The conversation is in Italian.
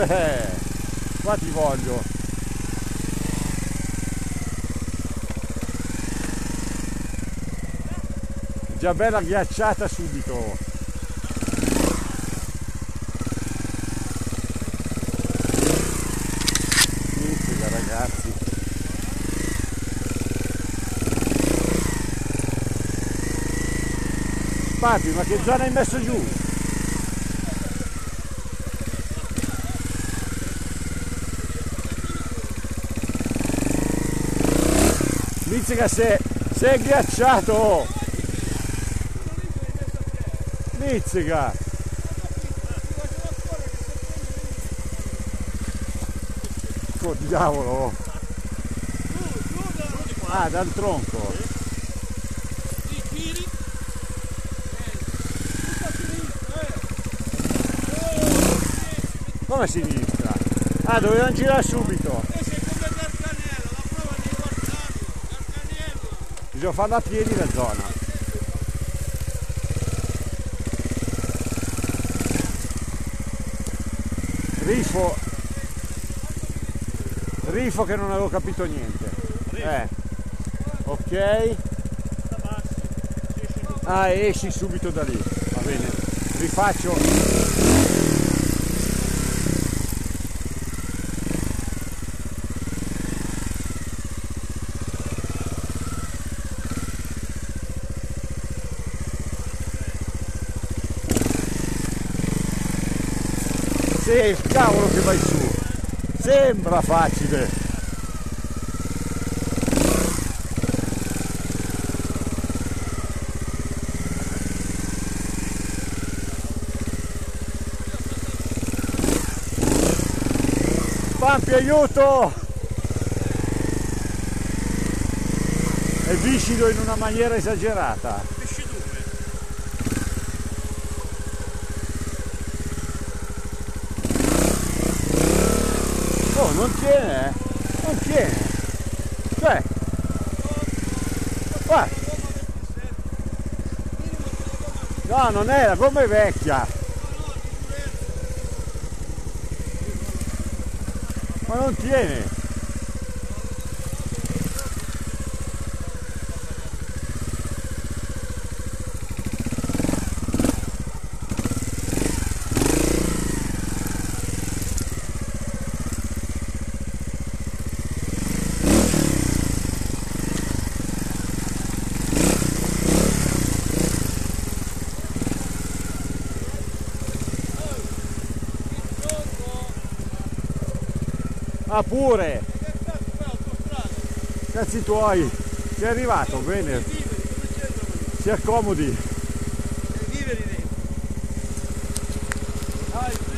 Qua ti voglio. Già bella ghiacciata subito. Mizzica, ragazzi. Papi, ma che zona hai messo giù? Mizzica, sei ghiacciato! Mizzica! Oh, diavolo! Ah, dal tronco! Come a sinistra? Ah, dovevano girare subito! Bisogna farla a piedi la zona. Rifo che non avevo capito niente. Ok. Ah, esci subito da lì. Va bene. Rifaccio. Sì, cavolo che vai su. Sembra facile. Pampi, aiuto! È viscido in una maniera esagerata. Oh, non tiene, eh? Non tiene. Cioè, guarda. No, non è, la gomma è vecchia. Ma non tiene. Ah, pure! Cazzi tuoi! Sei arrivato, bene! Si accomodi! Viveri dentro!